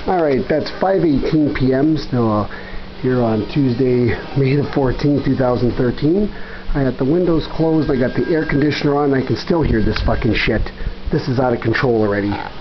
Alright, that's 5:18 p.m. still here on Tuesday, May the 14th, 2013. I got the windows closed, I got the air conditioner on, I can still hear this fucking shit. This is out of control already.